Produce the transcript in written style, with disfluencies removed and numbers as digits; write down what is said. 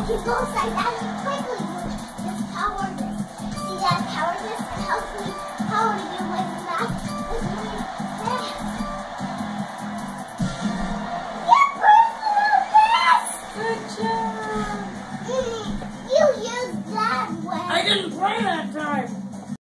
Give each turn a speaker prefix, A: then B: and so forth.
A: can go like that quickly with this power this. See that power this helps me power you with that. With my best. Yeah, personal best!
B: Good job!
A: You used that way.
B: I didn't play that